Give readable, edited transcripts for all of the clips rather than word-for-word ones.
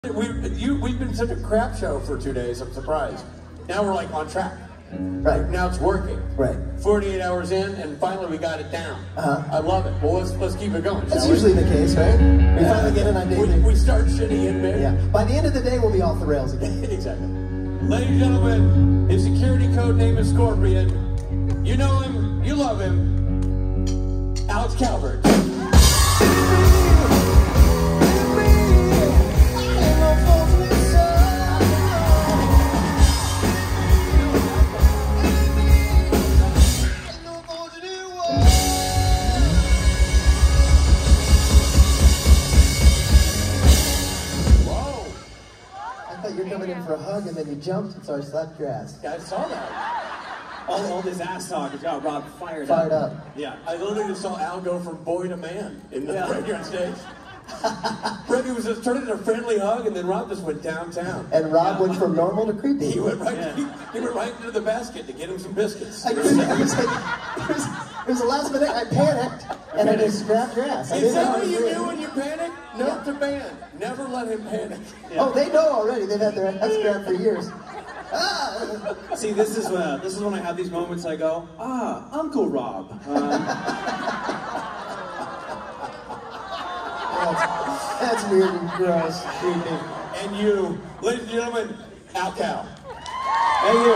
We've been such a crap show for 2 days, I'm surprised. Now we're like on track. Right. Now it's working. Right. 48 hours in, and finally we got it down. I love it. Well, let's keep it going. That's usually the case, right? We finally get in on day we start shitty in mid. Yeah. By the end of the day, we'll be off the rails again. Exactly. Ladies and gentlemen, his security code name is Scorpion. You know him, you love him. Alex Calvert. You're coming in for a hug and then you jumped, and so I slapped your ass. Yeah, I saw that. All this ass talk has got Rob fired up. Yeah, I literally just saw Al go from boy to man in the right here on stage. Freddie was just turning into a friendly hug, and then Rob just went downtown. And Rob went from normal to creepy. He went right. He went right into the basket to get him some biscuits. It was the last minute. I panicked and I just grabbed your ass. Is that what you do when you panic? Note to band: never let him panic. Yeah. Oh, they know already. They've had their ass grabbed for years. See, this is when I have these moments. I go, Uncle Rob. That's weird and gross. Creepy. And you, ladies and gentlemen, Al Cal. Hey you.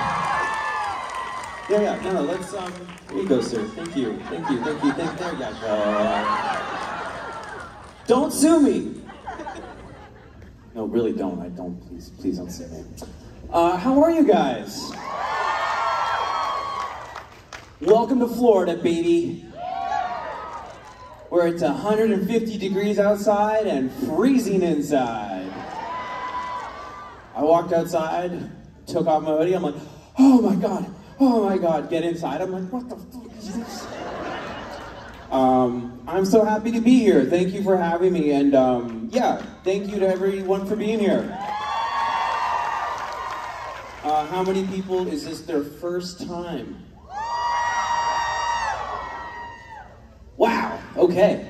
Yeah, no, let's, here you go, sir. Thank you. There you go. Don't sue me. No, really don't. I don't. Please don't sue me. How are you guys? Welcome to Florida, baby. Where it's 150 degrees outside and freezing inside. I walked outside, took off my hoodie, I'm like, oh my god, get inside. I'm like, what the fuck is this? I'm so happy to be here. Thank you for having me, and yeah, thank you to everyone for being here. How many people is this their first time? Wow, okay.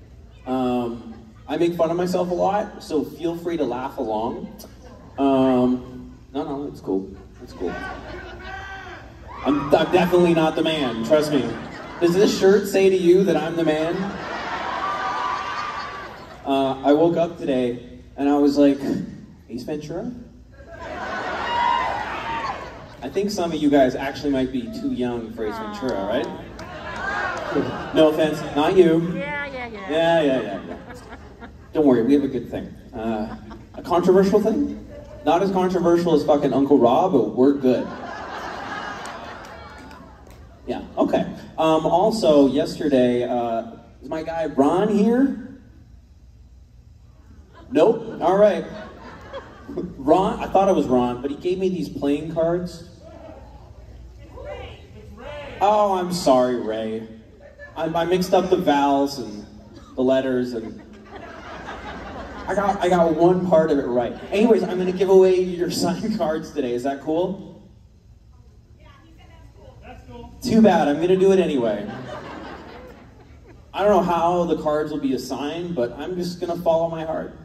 I make fun of myself a lot, so feel free to laugh along. No, it's cool. It's cool. I'm definitely not the man, trust me. Does this shirt say to you that I'm the man? I woke up today and I was like, Ace Ventura? I think some of you guys actually might be too young for Ace Ventura, right? No offense, not you. Yeah. Don't worry, we have a good thing. A controversial thing? Not as controversial as fucking Uncle Rob, but we're good. Yeah, okay. Also, yesterday, is my guy Ron here? Nope, all right. Ron, I thought it was Ron, but he gave me these playing cards. Oh, I'm sorry, Ray. I mixed up the vowels and the letters, and I got one part of it right. Anyways, I'm gonna give away your signed cards today. Is that cool? Yeah, he said that's cool. That's cool. Too bad. I'm gonna do it anyway. I don't know how the cards will be assigned, but I'm just gonna follow my heart.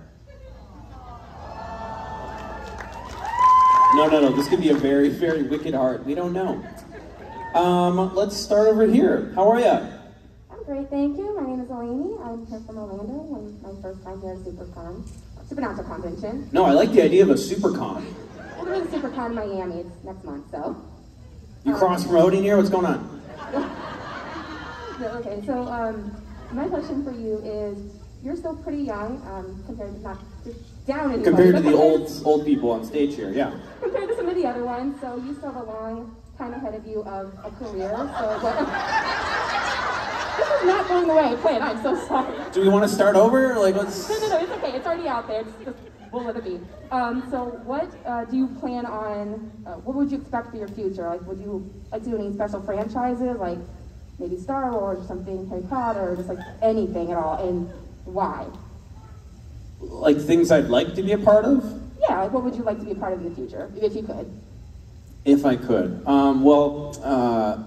No. This could be a very, very wicked heart. We don't know. Let's start over here. How are ya? I'm great, thank you. My name is Eleni. I'm here from Orlando. And my first time here at Supernatural Convention. No, I like the idea of a SuperCon. We're doing SuperCon Miami. It's next month, so. You cross-promoting here? What's going on? Okay, so my question for you is, you're still pretty young compared to, not to down anybody. Compared to the old people on stage here, yeah. Compared to some of the other ones, so you still have a long time ahead of you of a career, so. This is not going the way I planned. I'm so sorry. Do we want to start over? Like, let's. No, it's okay. It's already out there. Just we'll let it be. So, what do you plan on? What would you expect for your future? Like, would you like to do any special franchises, like maybe Star Wars or something, Harry Potter, or just like anything at all? And why? Like things I'd like to be a part of? Yeah. Like, what would you like to be a part of in the future, if you could? If I could.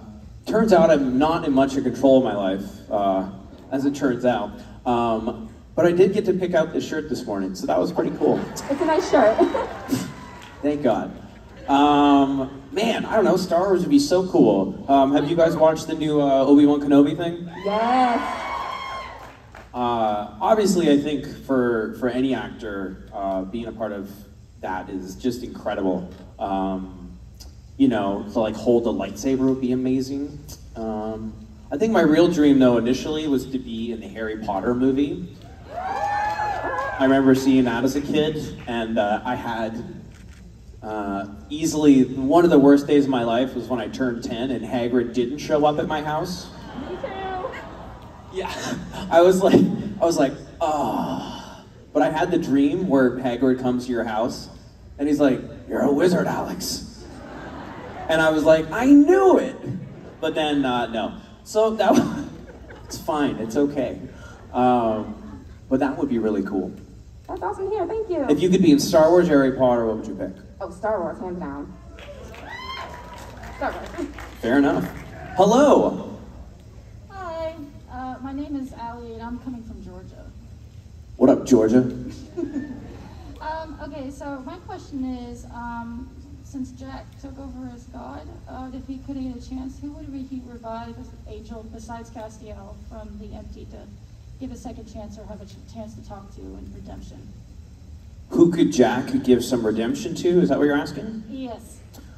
Turns out I'm not in much of control of my life, as it turns out. But I did get to pick out this shirt this morning, so that was pretty cool. It's a nice shirt. Thank God. Man, I don't know, Star Wars would be so cool. Have you guys watched the new Obi-Wan Kenobi thing? Yes. Obviously, I think for any actor, being a part of that is just incredible. You know, to like hold a lightsaber would be amazing. I think my real dream, though, initially was to be in the Harry Potter movie. I remember seeing that as a kid, and I had easily one of the worst days of my life was when I turned 10 and Hagrid didn't show up at my house. Me too. Yeah, I was like, oh. But I had the dream where Hagrid comes to your house, and he's like, "You're a wizard, Alex." And I was like, I knew it. But then, no. So that it's fine, it's okay. But that would be really cool. That's awesome to hear, thank you. If you could be in Star Wars or Harry Potter, what would you pick? Oh, Star Wars, hands down. Star Wars. Fair enough. Hello. Hi, my name is Allie, and I'm coming from Georgia. What up, Georgia? Okay, so my question is, since Jack took over as God, if he could get a chance, who would he revive as Angel besides Castiel from the empty to give a second chance or have a chance to talk to in redemption? Who could Jack give some redemption to? Is that what you're asking? Yes.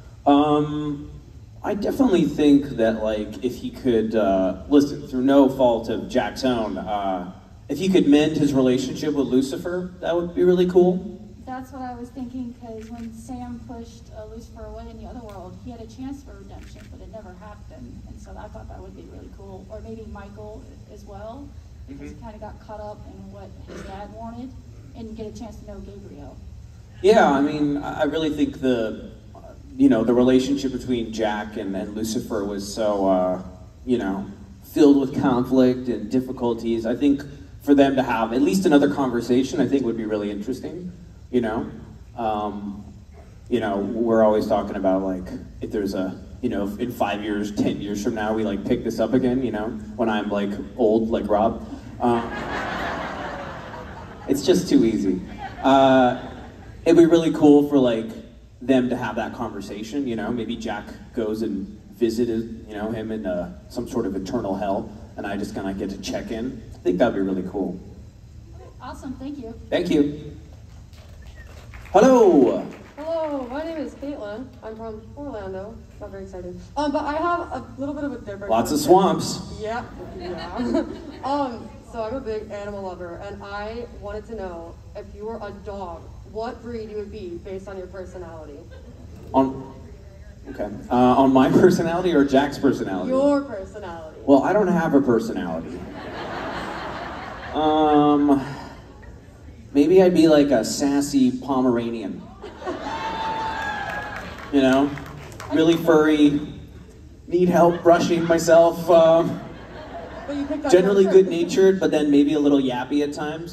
I definitely think that, like, if he could, listen, through no fault of Jack's own, if he could mend his relationship with Lucifer, that would be really cool. That's what I was thinking, because when Sam pushed Lucifer away in the other world, he had a chance for redemption, but it never happened. And so I thought that would be really cool. Or maybe Michael as well, because he kind of got caught up in what his dad wanted and get a chance to know Gabriel. Yeah, I mean, I really think the relationship between Jack and Lucifer was so, filled with conflict and difficulties. I think for them to have at least another conversation, I think would be really interesting. We're always talking about, like, if there's in 5 years, 10 years from now, we like pick this up again, when I'm like old, like Rob. It's just too easy. It'd be really cool for like them to have that conversation, maybe Jack goes and visited, him in some sort of eternal hell, and I just kind of get to check in. I think that'd be really cool. Awesome, thank you. Thank you. Hello. Hello, my name is Caitlin. I'm from Orlando. Not very excited. But I have a little bit of a different. Lots of swamps. Yeah. So I'm a big animal lover, and I wanted to know if you were a dog, what breed you would be based on your personality. On my personality or Jack's personality? Your personality. Well, I don't have a personality. Maybe I'd be like a sassy Pomeranian. Really furry, need help brushing myself. But you picked up Generally your- good-natured, but then maybe a little yappy at times,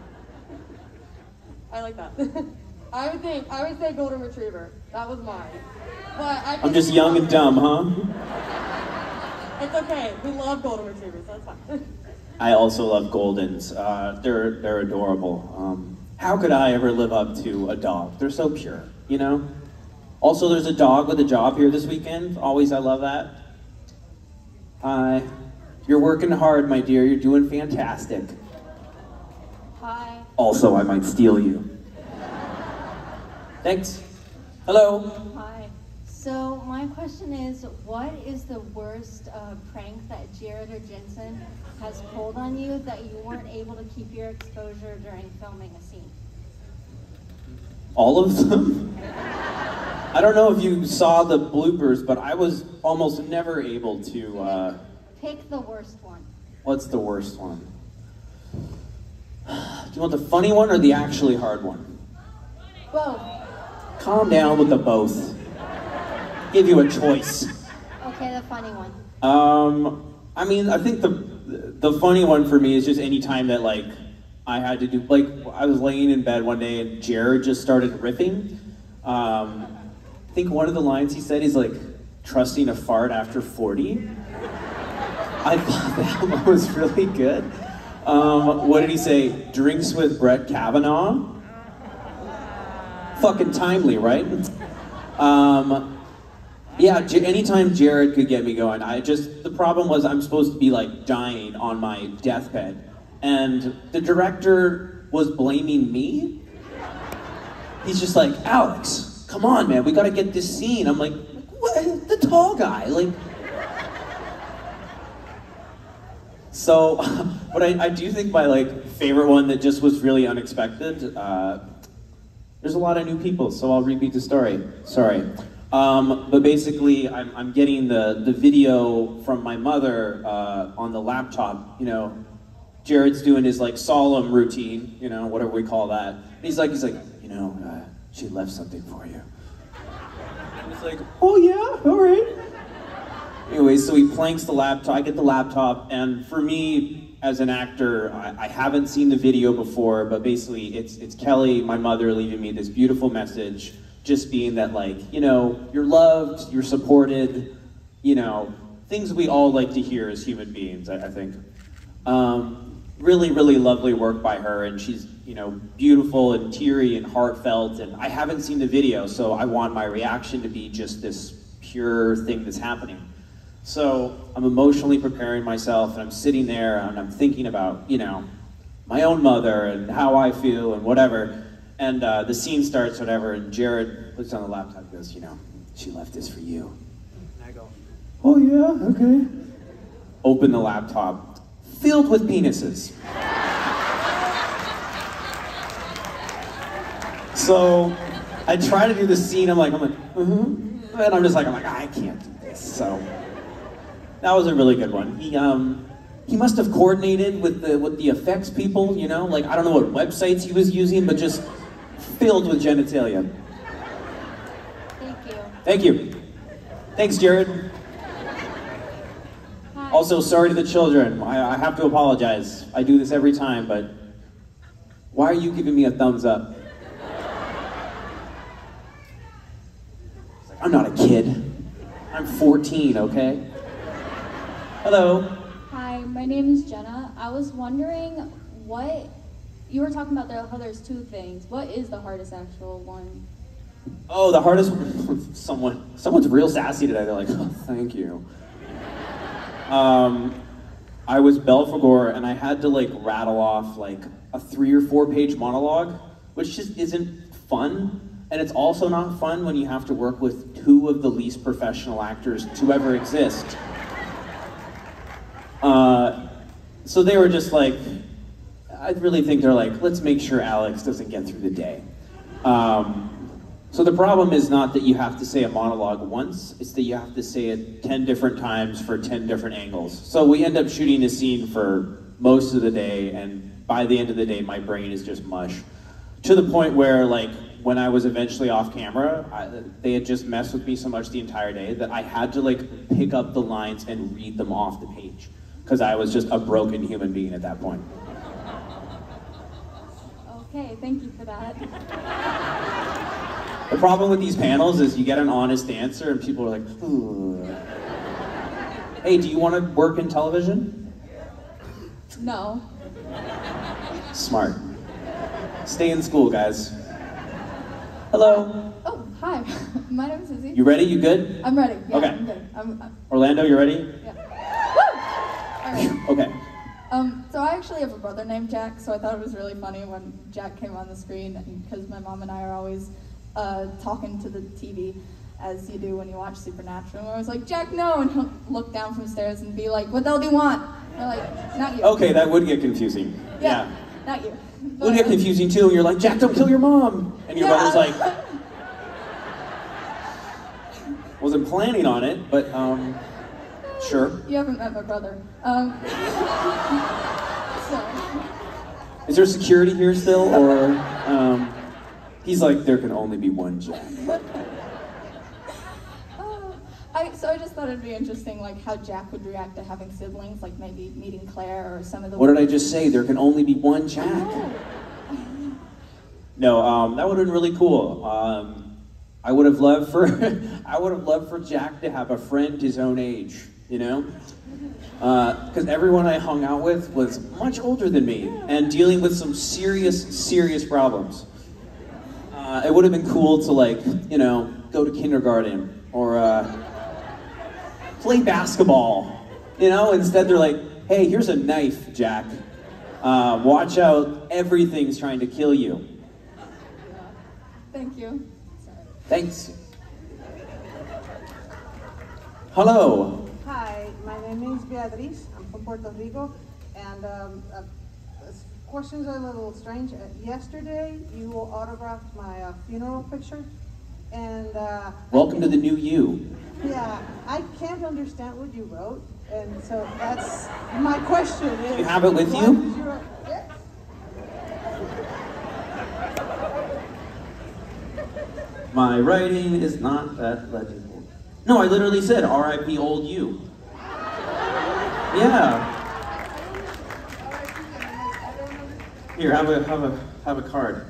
I like that. I would say golden retriever. That was mine. But I'm just young and dumb, huh? It's okay. We love golden retrievers, so that's fine. I also love Goldens. They're adorable. How could I ever live up to a dog? They're so pure, Also, there's a dog with a job here this weekend. Always, I love that. Hi. You're working hard, my dear. You're doing fantastic. Hi. Also, I might steal you. Thanks. Hello. Hi. So my question is, what is the worst prank that Jared or Jensen has pulled on you that you weren't able to keep your exposure during filming a scene? All of them? I don't know if you saw the bloopers, but I was almost never able to... Pick the worst one. What's the worst one? Do you want the funny one or the actually hard one? Both. Calm down with the both. Give you a choice. Okay, the funny one. I mean, I think the funny one for me is just any time that like I had to do, like I was laying in bed one day and Jared just started riffing. I think one of the lines he said is like, trusting a fart after 40. I thought that one was really good. What did he say? Drinks with Brett Kavanaugh? Fucking timely, right? Yeah, anytime Jared could get me going, the problem was I'm supposed to be like dying on my deathbed. And the director was blaming me. He's just like, Alex, come on, man, we gotta get this scene. I'm like, what? The tall guy, like. So, but I do think my like favorite one that just was really unexpected, there's a lot of new people, so I'll repeat the story, sorry. But basically, I'm getting the video from my mother on the laptop, you know. Jared's doing his like solemn routine, you know, whatever we call that. And he's like, you know, she left something for you. And it's like, oh yeah, all right. Anyway, so he planks the laptop, I get the laptop, and for me, as an actor, I haven't seen the video before, but basically it's Kelly, my mother, leaving me this beautiful message, just being that like, you know, you're loved, you're supported, you know, things we all like to hear as human beings, I think. Really, really lovely work by her, and she's, you know, beautiful and teary and heartfelt, and I haven't seen the video, so I want my reaction to be just this pure thing that's happening. So I'm emotionally preparing myself, and I'm sitting there, and I'm thinking about, you know, my own mother, and how I feel, and whatever, and the scene starts, whatever, and Jared looks on the laptop and goes, you know, she left this for you. And I go, oh yeah, okay. Open the laptop. Filled with penises. So I try to do the scene, I'm like, and I'm just like, I can't do this. So that was a really good one. He must have coordinated with the effects people, you know, like I don't know what websites he was using, but just filled with genitalia. Thank you. Thank you. Thanks, Jared. Also, sorry to the children. I have to apologize. I do this every time, but why are you giving me a thumbs up? It's like, I'm not a kid. I'm 14, okay? Hello. Hi, my name is Jenna. I was wondering you were talking about how there's two things. What is the hardest actual one? Oh, the hardest one, someone's real sassy today. They're like, oh, thank you. I was Belphegor, and I had to like rattle off like a 3 or 4 page monologue, which just isn't fun. And it's also not fun when you have to work with 2 of the least professional actors to ever exist. So they were just like, I really think they're like, let's make sure Alex doesn't get through the day. So the problem is not that you have to say a monologue once, it's that you have to say it 10 different times for 10 different angles. So we end up shooting a scene for most of the day, and by the end of the day, my brain is just mush. To the point where, like, when I was eventually off camera, they had just messed with me so much the entire day that I had to, like, pick up the lines and read them off the page, because I was just a broken human being at that point. Okay, thank you for that. The problem with these panels is you get an honest answer and people are like, ooh. Hey, do you want to work in television? No. Smart. Stay in school, guys. Hello. Oh, hi. My name is Izzy. You ready? You good? I'm ready. Yeah, okay. I'm good. Orlando, you ready? Yeah. Woo! All right. Okay. So I actually have a brother named Jack, so I thought it was really funny when Jack came on the screen, because my mom and I are always talking to the TV, as you do when you watch Supernatural. And I was like, Jack, no! And he'll look down from the stairs and be like, what the hell do you want? And we're like, not you. Okay, that would get confusing. Yeah. Not you. It would get confusing too, and you're like, Jack, don't kill your mom! And your brother's like, wasn't planning on it, but sure. You haven't met my brother. So. Is there security here still, or he's like, there can only be one Jack. So I just thought it'd be interesting, like, how Jack would react to having siblings, like maybe meeting Claire or some of the... What did I just say? There can only be one Jack. No, that would have been really cool. I would have loved for Jack to have a friend his own age. you know? Because everyone I hung out with was much older than me and dealing with some serious problems. It would have been cool to, like, you know, go to kindergarten or play basketball, you know? Instead they're like, hey, here's a knife, Jack. Watch out, everything's trying to kill you. Thank you. Thanks. Hello. Hi, my name is Beatriz. I'm from Puerto Rico, and this question's a little strange. Yesterday, you autographed my funeral picture, and Welcome to the new you. yeah, I can't understand what you wrote, and so that's my question. Is, You have it with what you? did write? Yes. My writing is not that legible. No, I literally said R.I.P. old you. Yeah. Here, have a card.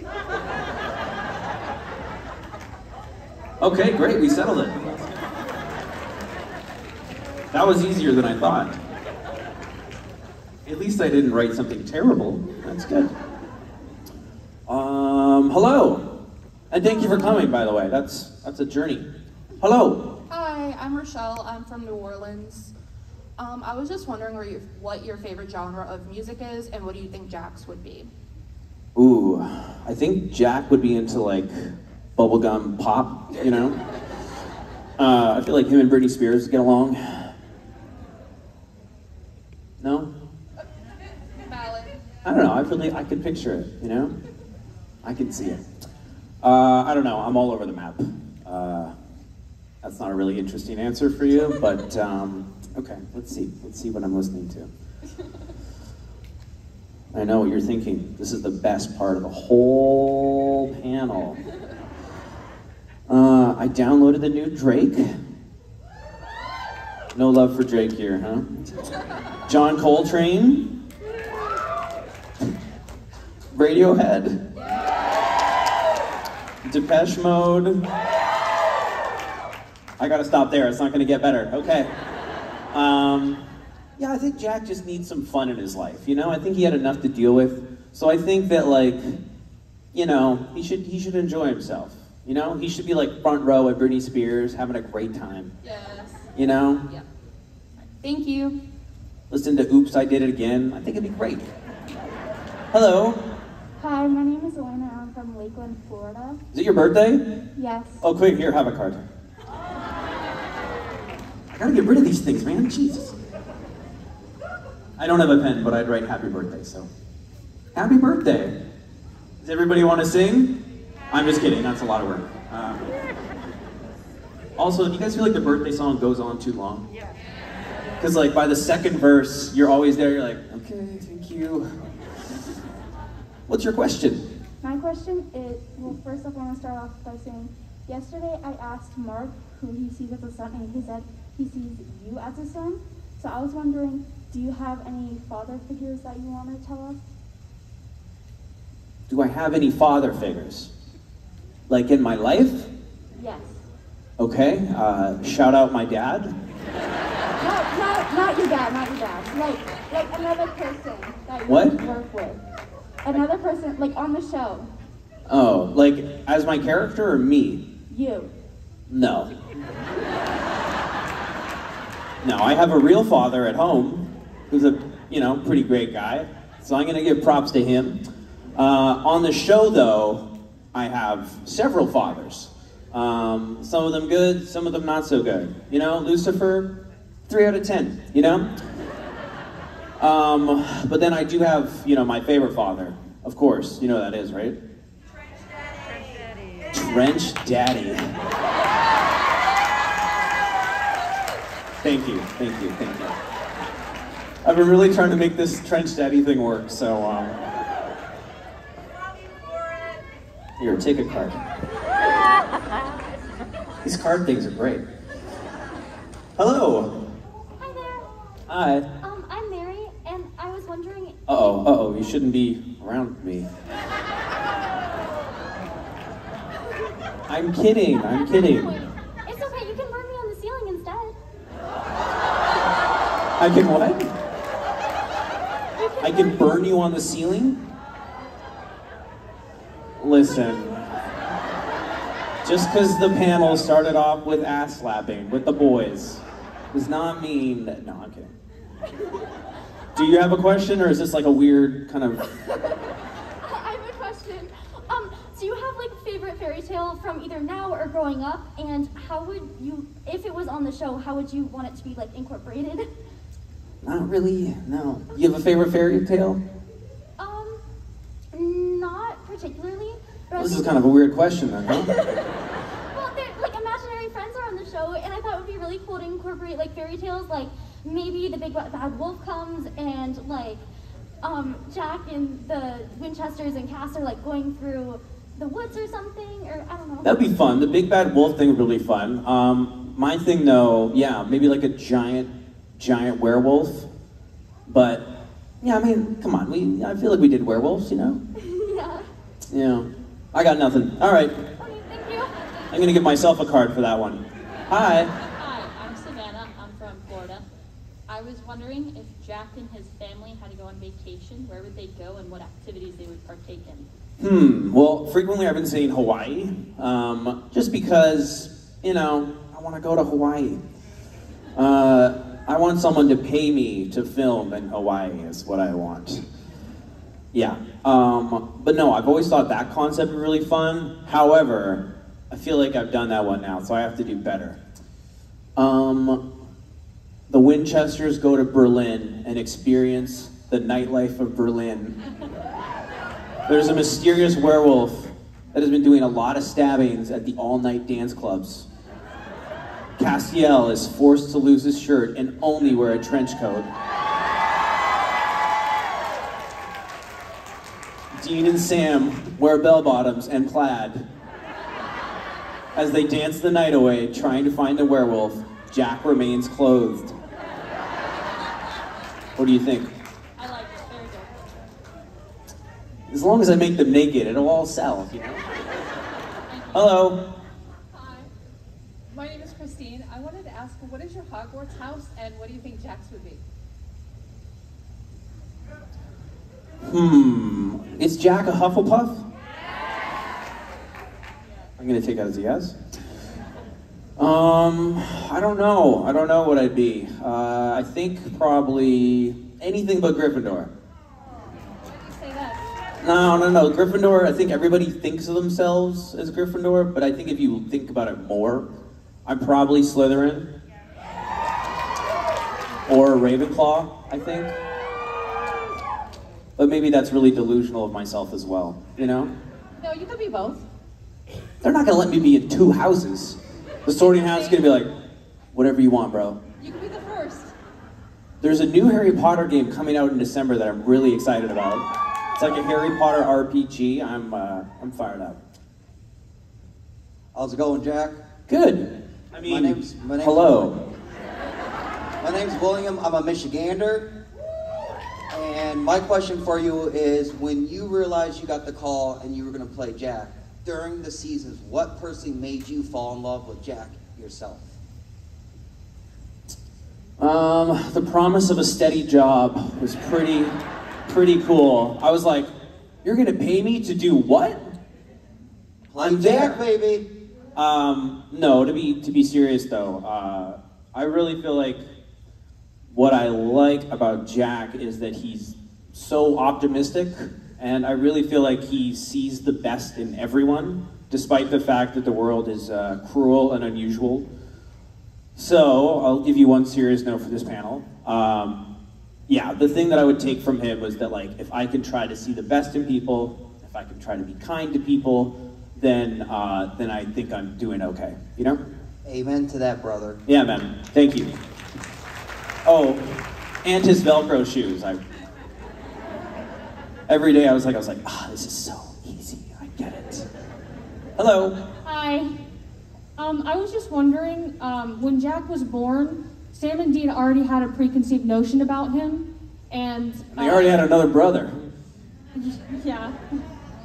Okay, great, we settled it. That was easier than I thought. At least I didn't write something terrible. That's good. Hello. And thank you for coming, by the way. That's a journey. Hello. Hi, I'm Rochelle. I'm from New Orleans. I was just wondering what your favorite genre of music is, and what do you think Jack's would be? Ooh, I think Jack would be into, like, bubblegum pop, you know? I feel like him and Britney Spears get along. No? Valid. I don't know, I feel like I could picture it, you know? I can see it. I don't know, I'm all over the map. That's not a really interesting answer for you, but okay, let's see what I'm listening to. I know what you're thinking. This is the best part of the whole panel. I downloaded the new Drake. No love for Drake here, huh? John Coltrane. Radiohead. Depeche Mode. I gotta stop there, it's not gonna get better. Okay. Yeah, I think Jack just needs some fun in his life, you know? I think he had enough to deal with. So I think that, like, you know, he should enjoy himself. You know? He should be like front row at Britney Spears, having a great time. Yes. You know? Yeah. Thank you. Listen to Oops, I Did It Again. I think it'd be great. Hello. Hi, my name is Elena. I'm from Lakeland, Florida. Is it your birthday? Yes. Oh, quick, here, have a card. I gotta get rid of these things, man. Jesus. I don't have a pen, but I'd write happy birthday, so. Happy birthday. Does everybody want to sing? I'm just kidding, that's a lot of work. Also, do you guys feel like the birthday song goes on too long? Yeah. Because, like, by the second verse, you're always there, you're like, okay, thank you. What's your question? My question is, well, first off, I want to start off by saying, yesterday I asked Mark who he sees as a son, and he said he sees you as a son. So I was wondering, do you have any father figures that you want to tell us? Do I have any father figures? Like in my life? Yes. Okay, shout out my dad. Not your dad, not your dad. Like another person that you What? work with. Another person, like on the show. Oh, like as my character or me? You. No. No, I have a real father at home who's a, you know, pretty great guy. So I'm gonna give props to him. On the show though, I have several fathers. Some of them good, some of them not so good. You know, Lucifer, 3 out of 10, you know? But then I do have, you know, my favorite father, of course. You know who that is, right? Trench Daddy. Thank you, thank you, thank you. I've been really trying to make this Trench Daddy thing work, so, here, take a card. These card things are great. Hello. Hi there. Hi. I'm Mary, and I was wondering. Uh-oh, you shouldn't be around me. I'm kidding, I'm kidding. It's okay, you can burn me on the ceiling instead. I can what? I can burn you on the ceiling? Listen. Just because the panel started off with ass slapping with the boys does not mean that. No, I'm kidding. Do you have a question, or is this like a weird kind of. I have a question. Do you have like a favorite fairy tale from either now or growing up? And how would you, if it was on the show, how would you want it to be like incorporated? Not really, no. You have a favorite fairy tale? Not particularly. But This is kind of a weird question then, huh? Well, like imaginary friends are on the show, and I thought it would be really cool to incorporate like fairy tales, like maybe the big bad wolf comes and like Jack and the Winchesters and Cass are like going through the woods or something, or I don't know. That'd be fun. The big bad wolf thing would be really fun. My thing though, yeah, maybe like a giant werewolf. But yeah, I mean, come on, I feel like we did werewolves, you know? Yeah. Yeah. I got nothing. All right. Okay, thank you. I'm gonna give myself a card for that one. Hi. Hi, I'm Savannah. I'm from Florida. I was wondering if Jack and his family had to go on vacation, where would they go and what activities they would partake in? Well, frequently I've been saying Hawaii, just because, you know, I want to go to Hawaii. I want someone to pay me to film in Hawaii is what I want. Yeah, but no, I've always thought that concept would be really fun. However, I feel like I've done that one now, so I have to do better. The Winchesters go to Berlin and experience the nightlife of Berlin. There's a mysterious werewolf that has been doing a lot of stabbings at the all-night dance clubs. Castiel is forced to lose his shirt and only wear a trench coat. Dean and Sam wear bell-bottoms and plaid. As they dance the night away, trying to find the werewolf, Jack remains clothed. What do you think? I like it. Very good. As long as I make them naked, it'll all sell, you know? Hello. Hi, my name is Christine. I wanted to ask, what is your Hogwarts house, and what do you think Jack's would be? Is Jack a Hufflepuff? I'm gonna take that as a yes. I don't know. I don't know what I'd be. I think probably anything but Gryffindor. No. Gryffindor, I think everybody thinks of themselves as Gryffindor, but I think if you think about it more, I'm probably Slytherin. Or Ravenclaw, I think. But maybe that's really delusional of myself as well, you know? No, you could be both. They're not gonna let me be in two houses. The sorting house is gonna be like, whatever you want, bro. You could be the first. There's a new Harry Potter game coming out in December that I'm really excited about. It's like a Harry Potter RPG. I'm fired up. How's it going, Jack? Good. I mean, my name's hello. My name's William. I'm a Michigander. And my question for you is, when you realized you got the call and you were going to play Jack, during the seasons, what person made you fall in love with Jack yourself? The promise of a steady job was pretty cool. I was like, you're gonna pay me to do what? Play Jack, baby. No, to be serious though, I really feel like what I like about Jack is that he's so optimistic, and I really feel like he sees the best in everyone, despite the fact that the world is cruel and unusual. So, I'll give you one serious note for this panel. Yeah, the thing that I would take from him was that, like, if I can try to see the best in people, if I can try to be kind to people, then I think I'm doing okay, you know? Amen to that, brother. Yeah, man. Thank you. Oh, and his Velcro shoes. Every day I was like, this is so easy. I get it. Hello. Hi. I was just wondering, when Jack was born, Sam and Dean already had a preconceived notion about him, and they already had another brother. Yeah.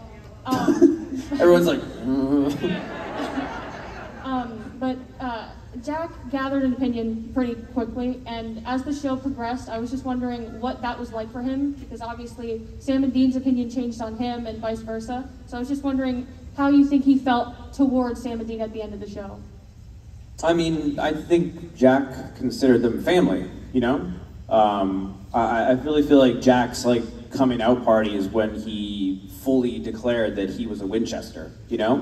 Everyone's like. But Jack gathered an opinion pretty quickly, and as the show progressed, I was just wondering what that was like for him, because obviously Sam and Dean's opinion changed on him and vice versa. So I was just wondering how you think he felt towards Sam and Dean at the end of the show. I mean, I think Jack considered them family, you know? I really feel like Jack's like coming out party is when he fully declared that he was a Winchester, you know?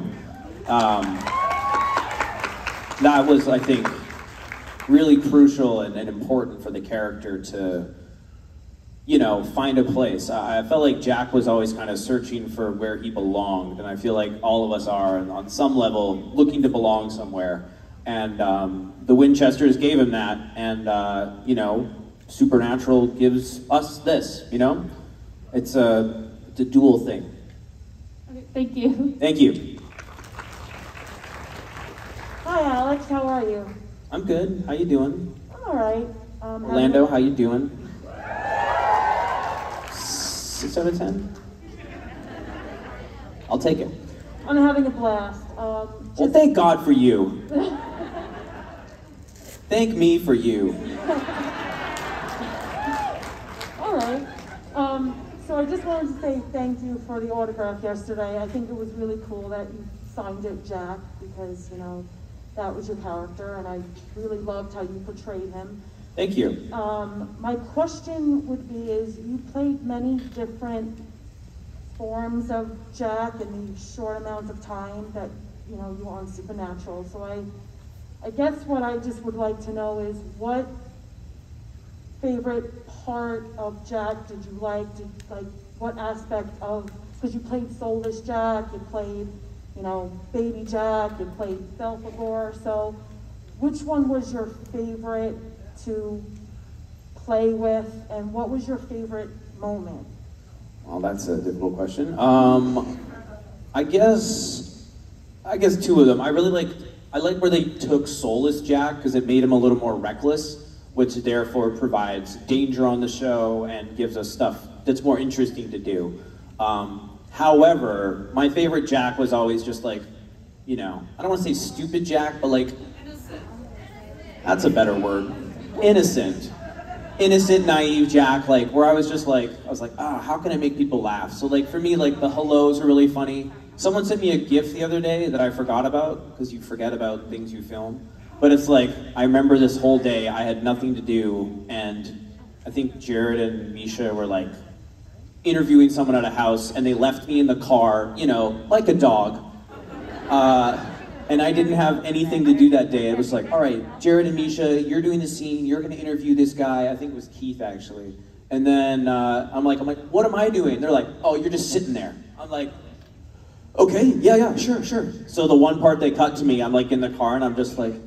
That was, I think, really crucial and important for the character to, you know, find a place. I felt like Jack was always kind of searching for where he belonged, and I feel like all of us are, on some level, looking to belong somewhere. And the Winchesters gave him that, and, you know, Supernatural gives us this, you know? It's a dual thing. Okay, thank you. Thank you. Hi, Alex. How are you? I'm good. How you doing? I'm all right. Orlando, how you doing? 6 out of 10? I'll take it. I'm having a blast. Well, thank God for you. Thank me for you. All right. So I just wanted to say thank you for the autograph yesterday. I think it was really cool that you signed it, Jack, because, you know, that was your character, and I really loved how you portrayed him. Thank you. My question would be is, you played many different forms of Jack in the short amount of time that, you know, you were on Supernatural. So I guess what I just would like to know is, what favorite part of Jack did you like? What aspect of, because you played Soulless Jack, you played, you know, Baby Jack, you played Belphegor, so which one was your favorite to play with, and what was your favorite moment? Well, that's a difficult question. I guess two of them. I like where they took Soulless Jack, because it made him a little more reckless, which therefore provides danger on the show and gives us stuff that's more interesting to do. However, my favorite Jack was always just like, you know, I don't want to say stupid Jack, but like, that's a better word. Innocent, naive Jack, like, where I was like, how can I make people laugh? So like, for me, like, the hellos are really funny. Someone sent me a GIF the other day that I forgot about, because you forget about things you film. But it's like, I remember this whole day, I had nothing to do, and I think Jared and Misha were like, interviewing someone at a house, and they left me in the car, you know, like a dog. And I didn't have anything to do that day. It was like, all right, Jared and Misha, you're doing the scene, you're gonna interview this guy. I think it was Keith, actually. And then I'm like, what am I doing? They're like, oh, you're just sitting there. I'm like, okay, yeah, sure. So the one part they cut to me, I'm like in the car, and I'm just like,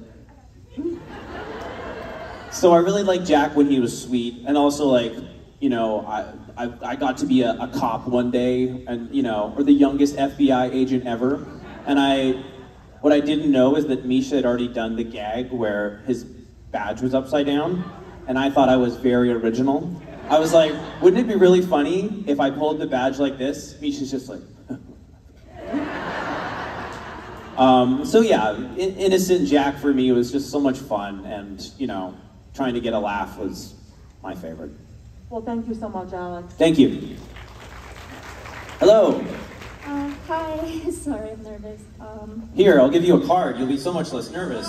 So I really liked Jack when he was sweet, and also like, you know, I got to be a cop one day, and you know, or the youngest FBI agent ever, and what I didn't know is that Misha had already done the gag where his badge was upside down, and I thought I was very original. I was like, wouldn't it be really funny if I pulled the badge like this? Misha's just like, so yeah, innocent Jack for me was just so much fun, and you know, trying to get a laugh was my favorite. Well, thank you so much, Alex. Thank you. Hello. Hi. Sorry, I'm nervous. Here, I'll give you a card. You'll be so much less nervous.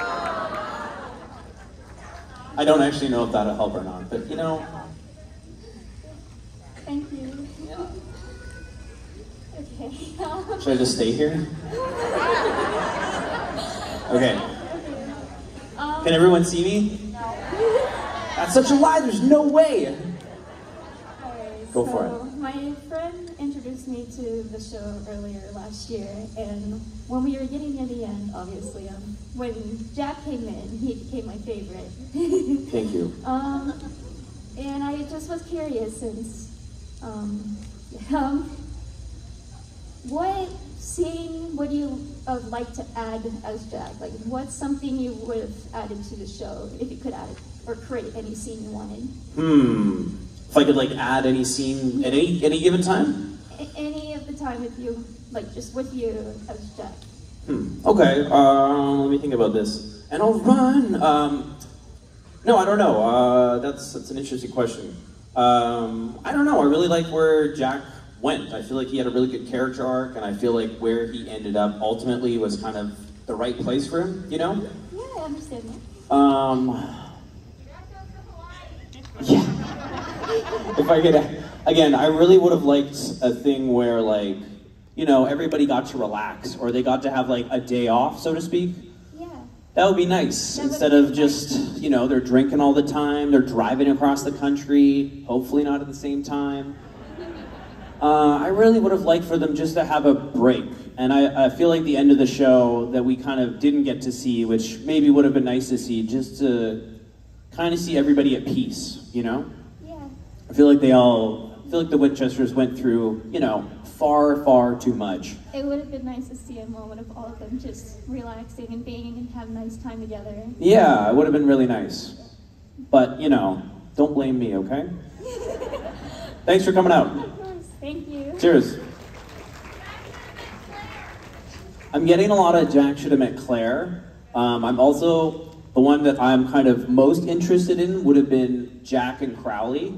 I don't actually know if that'll help or not, but you know. Thank you. Yeah. Okay. Should I just stay here? Okay. Can everyone see me? No. That's such a lie. There's no way. Go for it. My friend introduced me to the show earlier last year, and when we were getting near the end, obviously, when Jack came in, he became my favorite. Thank you. And I just was curious, since, what scene would you like to add as Jack? Like, what's something you would have added to the show if you could add it, or create any scene you wanted? If I could like add any scene at any given time? Any of the time with you, like just with you as Jack. Okay, let me think about this. and I'll run. No, I don't know. That's an interesting question. I don't know. I really like where Jack went. I feel like he had a really good character arc, and I feel like where he ended up ultimately was kind of the right place for him, you know? Yeah, I understand that. Yeah. If I could, again, I really would have liked a thing where, like, you know, everybody got to relax, or they got to have, like, a day off, so to speak. Yeah. That would be nice. Instead of just, you know, they're drinking all the time, they're driving across the country, hopefully not at the same time. I really would have liked for them just to have a break. And I feel like the end of the show that we kind of didn't get to see, which maybe would have been nice to see, just to kind of see everybody at peace, you know? Yeah. I feel like the Winchesters went through, you know, far, far too much. It would have been nice to see a moment of all of them just relaxing and being and have a nice time together. Yeah, it would have been really nice. But, you know, don't blame me, okay? Thanks for coming out. Of course. Thank you. Cheers. I'm getting a lot of Jack should have met Claire. I'm also, the one that I'm kind of most interested in would have been Jack and Crowley.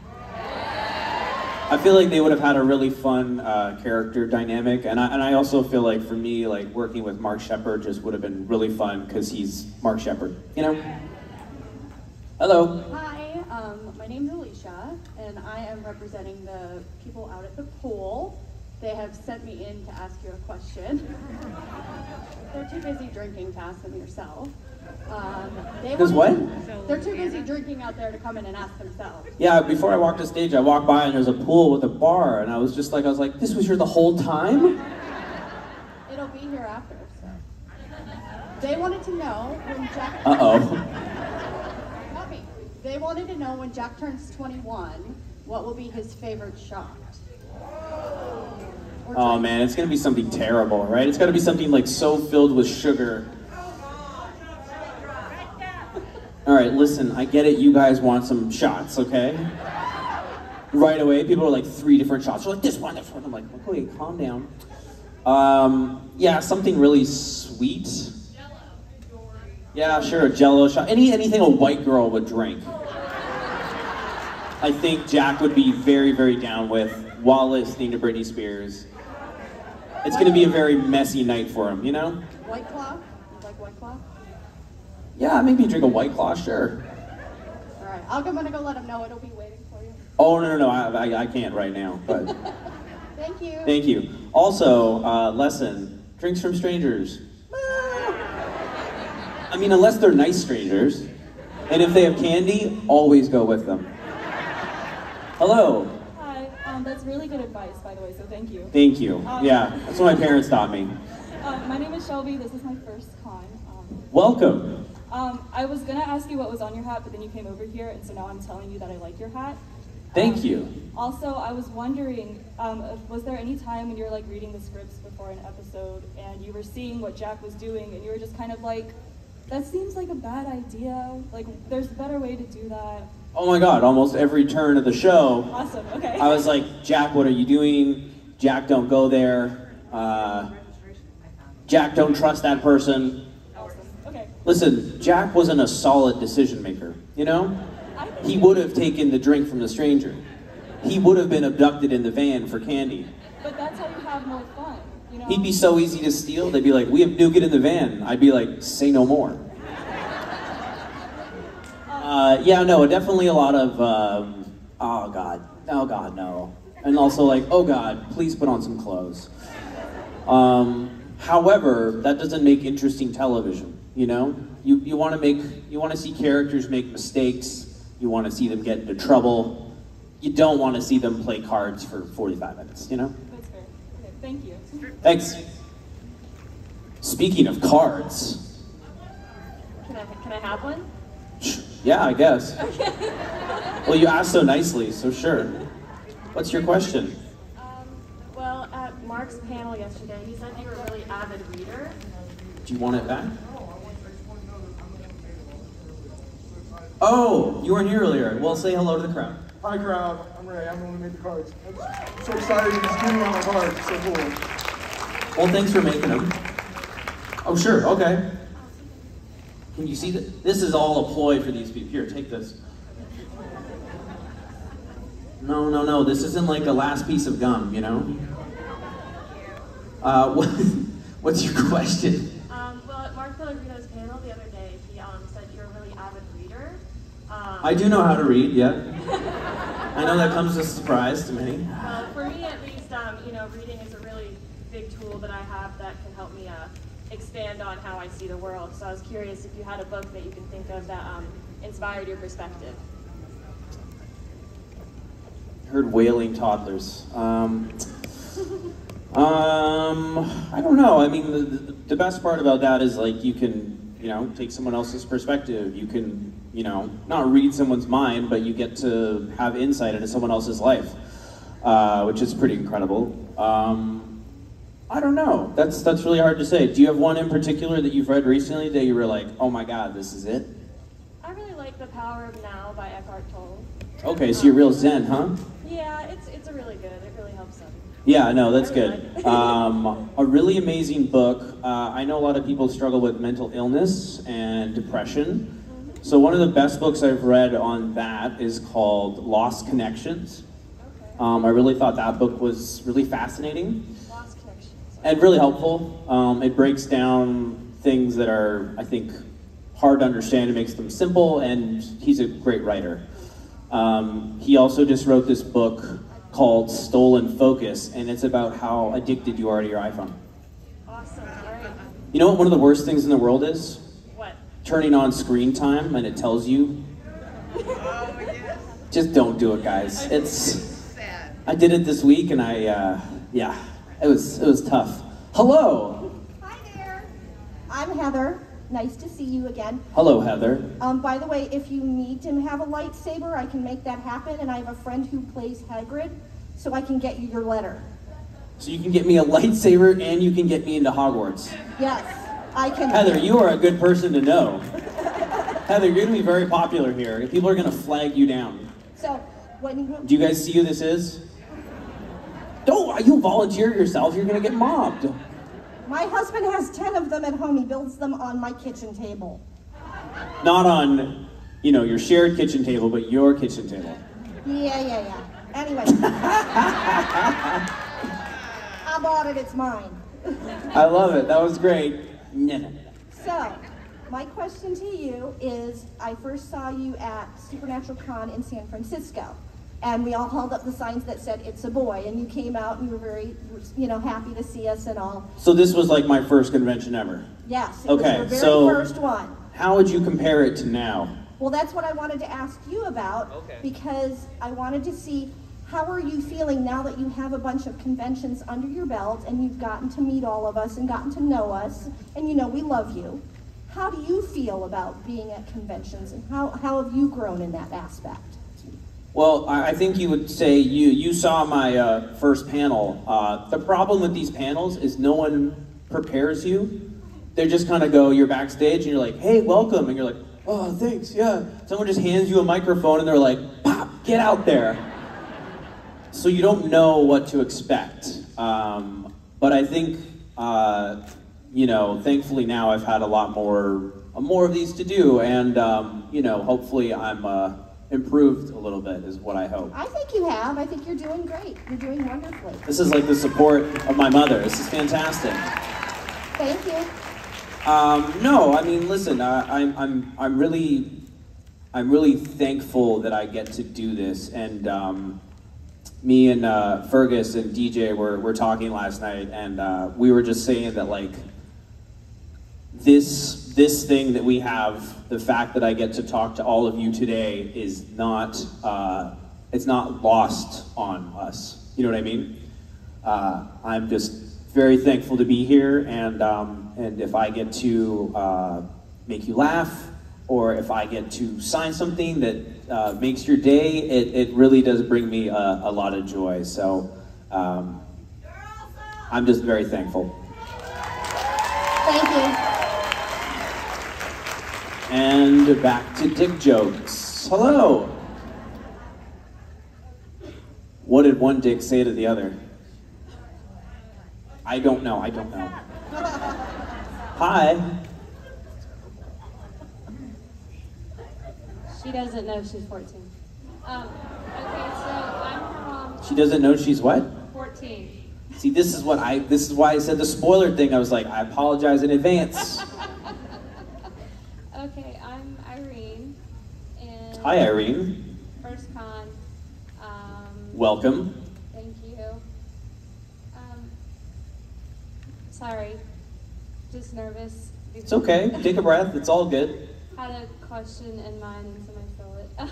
I feel like they would have had a really fun character dynamic, and I also feel like for me, like working with Mark Shepard just would have been really fun because he's Mark Shepard, you know? Hello. Hi, my name's Alicia, and I am representing the people out at the pool. They have sent me in to ask you a question. They're too busy drinking to ask them yourself. Because what? They're too busy drinking out there to come in and ask themselves. Yeah, before I walked the stage, I walked by and there's a pool with a bar, and I was like, this was here the whole time? It'll be here after, so. They wanted to know when Jack... Uh-oh. Not me. They wanted to know when Jack turns 21, what will be his favorite shot? Oh man, it's gonna be something terrible, right? It's gotta be something like so filled with sugar. All right, listen, I get it, you guys want some shots, okay? Right away, people are like 3 different shots. They're like, this one. I'm like, okay, calm down. Yeah, something really sweet. Yeah, sure, a Jell-O shot. Anything a white girl would drink. I think Jack would be very, very down with while listening to Britney Spears. It's gonna be a very messy night for him, you know? White Claw? You like White Claw? Yeah, maybe drink a White Claw, sure. All right, I'm gonna go let him know. It'll be waiting for you. Oh, no, I can't right now, but Thank you. thank you. Also, lesson, drinks from strangers. I mean, unless they're nice strangers. And if they have candy, always go with them. Hello. Hi, that's really good advice, by the way, so thank you. Thank you. Yeah, that's what my parents taught me. My name is Shelby. This is my first con. Welcome. I was gonna ask you what was on your hat, but then you came over here, and so now I'm telling you that I like your hat. Thank you. Also, I was wondering, was there any time when you were like reading the scripts before an episode, and you were seeing what Jack was doing, and you were just kind of like, that seems like a bad idea. Like, there's a better way to do that. Oh my God, almost every turn of the show. Awesome, okay. I was like, Jack, what are you doing? Jack, don't go there. Jack, don't trust that person. Awesome, okay. Listen, Jack wasn't a solid decision maker, you know? He would have taken the drink from the stranger. He would have been abducted in the van for candy. But that's how you have more fun, you know? He'd be so easy to steal. They'd be like, we have nougat in the van. I'd be like, say no more. Yeah, no, definitely a lot of, oh God, no. And also like, oh God, please put on some clothes. However, that doesn't make interesting television, you know? You want to see characters make mistakes. You want to see them get into trouble. You don't want to see them play cards for 45 minutes, you know? That's fair. Okay, thank you. Thanks. Speaking of cards. Can I have one? Yeah, I guess. Okay. Well, you asked so nicely, so sure. What's your question? Well, at Mark's panel yesterday, he said you were a really avid reader. Do you want it back? Oh, you weren't here earlier. Well, say hello to the crowd. Hi, crowd. I'm Ray. I'm the one who made the cards. I'm so excited to just give me all my cards. It's so cool. Well, thanks for making them. Oh, sure. Okay. Can you see that? This is all a ploy for these people. Here, take this. No, this isn't like a last piece of gum, you know? What's your question? Well, at Mark Pellegrino's panel the other day, he said you're a really avid reader. I do know how to read, yeah. I know that comes as a surprise to many. Well, for me at least, you know, reading is a really big tool that I have that can help me expand on how I see the world. So I was curious if you had a book that you can think of that inspired your perspective. I heard wailing toddlers. I don't know. I mean, the best part about that is like you can, you know, take someone else's perspective. You can, you know, not read someone's mind, but you get to have insight into someone else's life, which is pretty incredible. I don't know. That's really hard to say. Do you have one in particular that you've read recently that you were like, oh my God, this is it? I really like The Power of Now by Eckhart Tolle. Okay, so you're real zen, huh? Yeah, it's a really good. It really helps them. Yeah, no, that's good. A really amazing book. I know a lot of people struggle with mental illness and depression. So one of the best books I've read on that is called Lost Connections. I really thought that book was really fascinating and really helpful. It breaks down things that are, I think, hard to understand. It makes them simple, and he's a great writer. He also just wrote this book called Stolen Focus, and it's about how addicted you are to your iPhone. Awesome, all right. You know what one of the worst things in the world is? What? Turning on screen time and it tells you. Just don't do it, guys. I did it this week, and yeah, it was tough. Hello. Hi there. I'm Heather. Nice to see you again. Hello, Heather. By the way, if you need to have a lightsaber, I can make that happen, and I have a friend who plays Hagrid, so I can get you your letter. So you can get me a lightsaber, and you can get me into Hogwarts. Yes, I can. Heather, you are a good person to know. Heather, you're gonna be very popular here. People are gonna flag you down. So, when Do you guys see who this is? Don't you volunteer yourself, you're gonna get mobbed. My husband has 10 of them at home. He builds them on my kitchen table. Not on, you know, your shared kitchen table, but your kitchen table. Yeah. Anyway. I bought it, it's mine. I love it, that was great. So, my question to you is, I first saw you at Supernatural Con in San Francisco. And we all held up the signs that said, "It's a boy," and you came out and you were very, you know, happy to see us and all. So this was like my first convention ever? Yes, it okay, was your very first one. How would you compare it to now? Well, that's what I wanted to ask you about, because I wanted to see, how are you feeling now that you have a bunch of conventions under your belt and you've gotten to meet all of us and gotten to know us, and you know we love you. How do you feel about being at conventions, and how have you grown in that aspect? Well, I think you would say you saw my first panel. The problem with these panels is no one prepares you. They just kind of go, you're backstage and you're like, hey, welcome. And you're like, oh, thanks, yeah. Someone just hands you a microphone and they're like, pop, get out there. So you don't know what to expect. But I think, you know, thankfully now I've had a lot more of these to do. And, you know, hopefully I'm improved a little bit is what I hope. I think you have. I think you're doing great. You're doing wonderfully. This is like the support of my mother. This is fantastic. Thank you. No, I mean, listen, I'm really thankful that I get to do this, and me and Fergus and DJ were talking last night, and we were just saying that like this thing that we have, the fact that I get to talk to all of you today is not, it's not lost on us. You know what I mean? I'm just very thankful to be here, and if I get to make you laugh, or if I get to sign something that makes your day, it really does bring me a lot of joy. So I'm just very thankful. Thank you. And back to dick jokes. Hello. What did one dick say to the other? I don't know. Hi. She doesn't know she's 14. Okay, so I'm from She doesn't know she's what? 14. See, this is why I said the spoiler thing. I was like, I apologize in advance. Okay, I'm Irene, and Hi, Irene. First con. Welcome. Thank you. Sorry, just nervous. It's okay. Take a breath. It's all good. Had a question in mind, and so I stole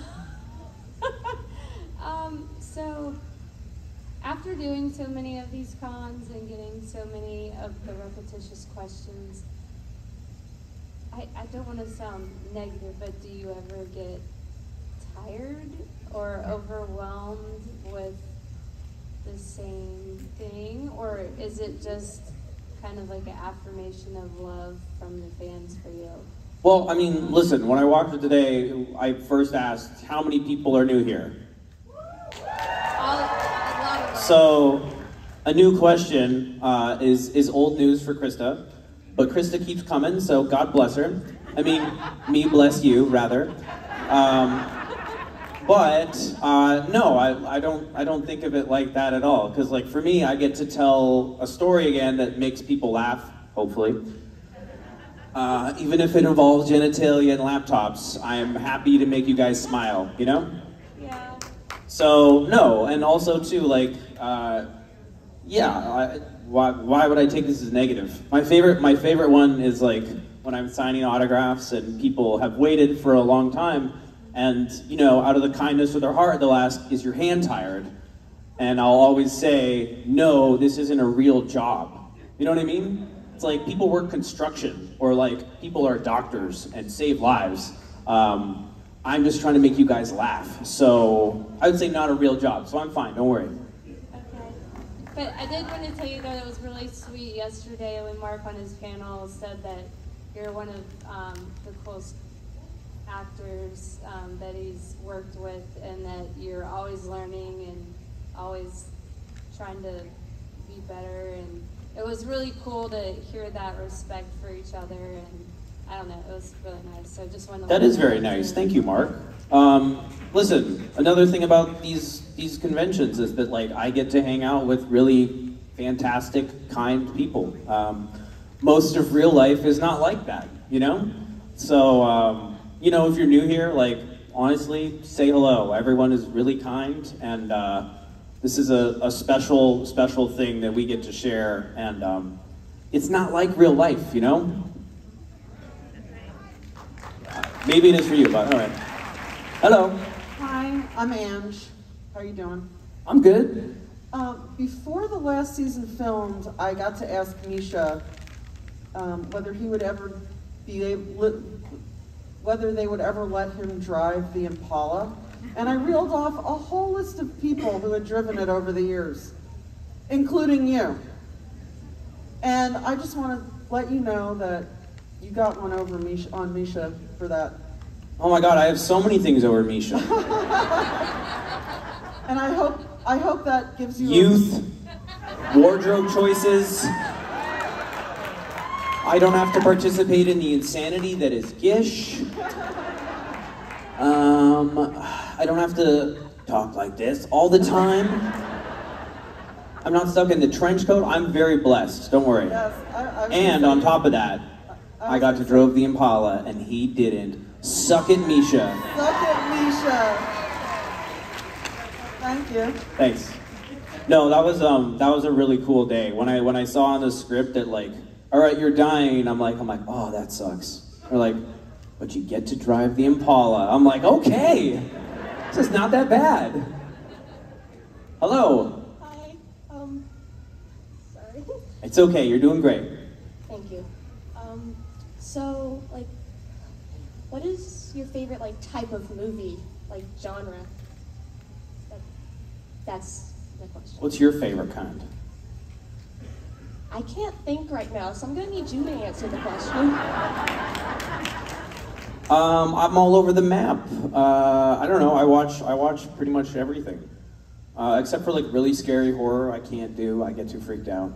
it. So after doing so many of these cons and getting so many of the repetitious questions, I don't want to sound negative, but do you ever get tired or overwhelmed with the same thing? Or is it just kind of like an affirmation of love from the fans for you? Well, I mean, listen, when I walked in today, I first asked, how many people are new here? So, a new question is old news for Krista, but Krista keeps coming, so God bless her. I mean, me bless you, rather. No, I don't think of it like that at all. Because, like, for me, I get to tell a story again that makes people laugh, hopefully. Even if it involves genitalia and laptops, I am happy to make you guys smile, you know? Yeah. So, no, and also, too, like, why would I take this as negative? My favorite one is, like, when I'm signing autographs and people have waited for a long time, and, you know, out of the kindness of their heart, they'll ask, is your hand tired? And I'll always say, no, this isn't a real job. You know what I mean? It's like people work construction, or like people are doctors and save lives. I'm just trying to make you guys laugh. So I would say not a real job, so I'm fine, don't worry. Okay. But I did want to tell you that it was really sweet yesterday when Mark on his panel said that you're one of the close actors that he's worked with, and that you're always learning and always trying to be better. And it was really cool to hear that respect for each other, and I don't know, it was really nice. So just wanted to That is very nice. Thank you, Mark. Listen, another thing about these conventions is that, like, I get to hang out with really fantastic, kind people. Most of real life is not like that, you know? So, you know, if you're new here, like, honestly, say hello. Everyone is really kind, and this is a special thing that we get to share, and it's not like real life, you know? Maybe it is for you, but all right. Hello. Hi, I'm Ange. How are you doing? I'm good. Before the last season filmed, I got to ask Misha whether he would ever be able, whether they would ever let him drive the Impala. And I reeled off a whole list of people who had driven it over the years, including you. And I just want to let you know that you got one over on Misha for that. Oh my God, I have so many things over Misha. And I hope that gives you Youth, wardrobe choices. I don't have to participate in the insanity that is Gish. I don't have to talk like this all the time. I'm not stuck in the trench coat. I'm very blessed, don't worry. Yes, And on top of that, I got to drove the Impala and he didn't. Suck it, Misha. Suck it, Misha. Thank you. Thanks. No, that was a really cool day. When I saw on the script that, like, all right, you're dying, I'm like, oh, that sucks. They're like, but you get to drive the Impala. I'm like, okay, this is not that bad. Hello. Hi. Sorry. It's okay, you're doing great. Thank you. So, like, what is your favorite, like, type of movie, like, genre? That's the question. What's your favorite kind? I can't think right now, so I'm gonna need you to answer the question. I'm all over the map. I don't know, I watch pretty much everything. Except for, like, really scary horror, I can't do. I get too freaked out.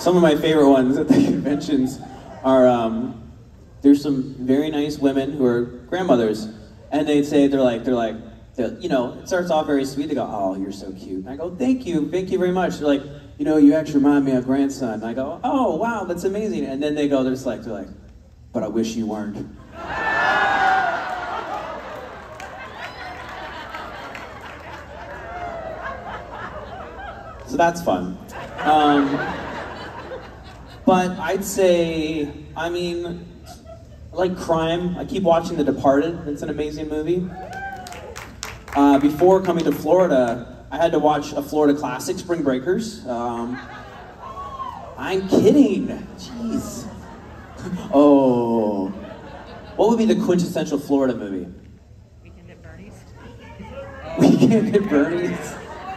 Some of my favorite ones at the conventions are, there's some very nice women who are grandmothers, and they'd say, they're like, you know, it starts off very sweet. They go, "Oh, you're so cute." And I go, thank you very much." They're like, "You know, you actually remind me of grandson." And I go, "Oh, wow, that's amazing." And then they go, they're like, "But I wish you weren't." So that's fun. But I'd say, I mean, I like crime. I keep watching The Departed. It's an amazing movie. Before coming to Florida, I had to watch a Florida classic, Spring Breakers. I'm kidding. Jeez. Oh. What would be the quintessential Florida movie? Weekend at Bernie's. Weekend at Bernie's.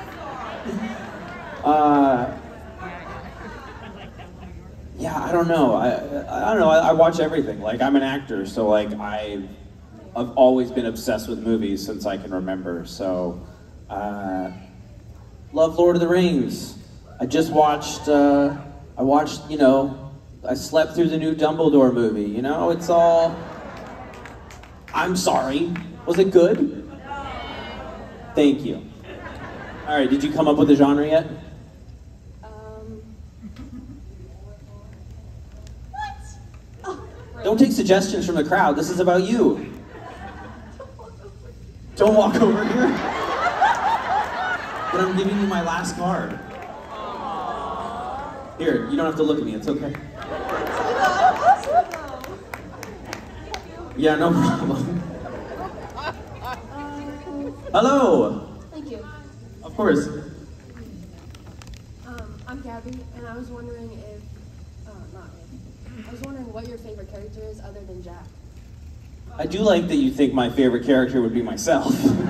Yeah, I don't know. I don't know. I watch everything. Like, I'm an actor, so like I've always been obsessed with movies since I can remember. So, love Lord of the Rings. I just watched. You know, I slept through the new Dumbledore movie. You know, it's all. I'm sorry. Was it good? Thank you. All right. Did you come up with a genre yet? Don't take suggestions from the crowd. This is about you. Don't walk over here. But I'm giving you my last card. Here, you don't have to look at me. It's okay. Yeah, no problem. Hello. Thank you. Of course. I'm Gabby, and I was wondering if, I was wondering what your favorite character is other than Jack. I do like that you think my favorite character would be myself.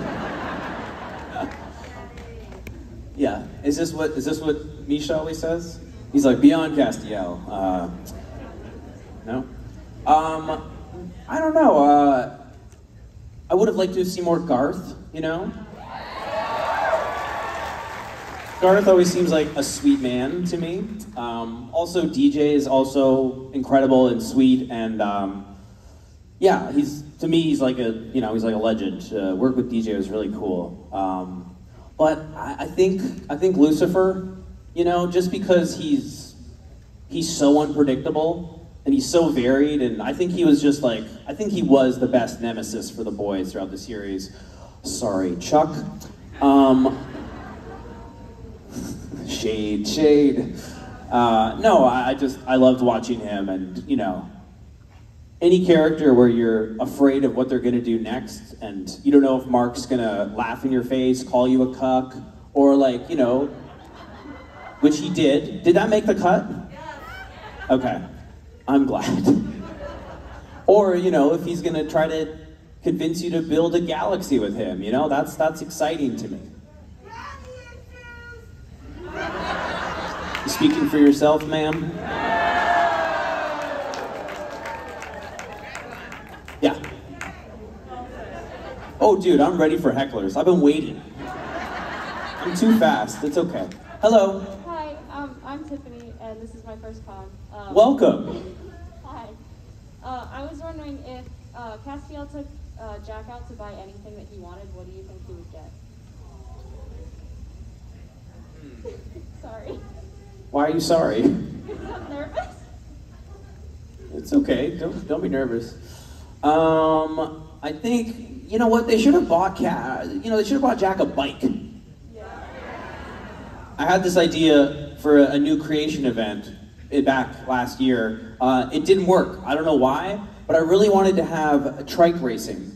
Yeah. Is this what Misha always says? He's like, "Beyond Castiel." No? I don't know. I would have liked to see more Garth, you know? Garth always seems like a sweet man to me. Also, DJ is also incredible and sweet, and yeah, to me, he's like a legend. Work with DJ was really cool. But I think Lucifer, you know, just because he's so unpredictable and he's so varied, and I think he was the best nemesis for the boys throughout the series. Sorry, Chuck. Shade. No, I loved watching him, and you know, any character where you're afraid of what they're gonna do next, and you don't know if Mark's gonna laugh in your face, call you a cuck, or like, you know, which he did. Did that make the cut? Okay, I'm glad. Or, you know, if he's gonna try to convince you to build a galaxy with him, you know, that's exciting to me. You speaking for yourself, ma'am? Yeah. Oh, dude, I'm ready for hecklers. I've been waiting. I'm too fast. It's okay. Hello. Hi, I'm Tiffany, and this is my first con. Welcome. Hi. I was wondering if Castiel took Jack out to buy anything that he wanted, what do you think he would get? Sorry. Why are you sorry? Because I'm nervous. It's okay. Don't be nervous. I think, you know what, they should have bought Jack a bike. I had this idea for a new creation event back last year. It didn't work. I don't know why, but I really wanted to have a trike racing.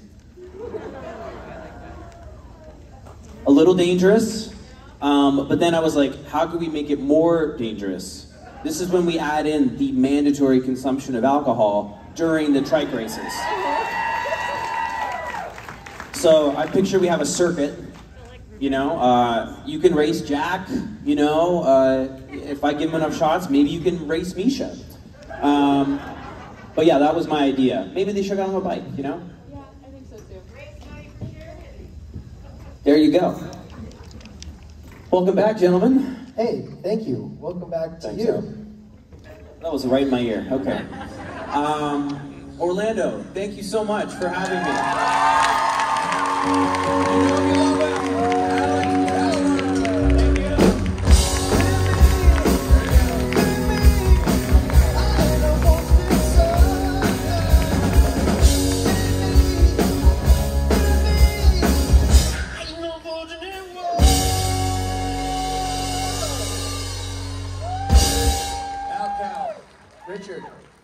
A little dangerous, but then I was like, how can we make it more dangerous? This is when we add in the mandatory consumption of alcohol during the trike races. So I picture we have a circuit, you know, you can race Jack, you know, if I give him enough shots, maybe you can race Misha. But yeah, that was my idea. Maybe they should have got him a bike, you know? Yeah, I think so too. There you go. Welcome back, gentlemen. Hey, thank you. Welcome back to Thanks, you. That was right in my ear. Okay. Orlando, thank you so much for having Richard.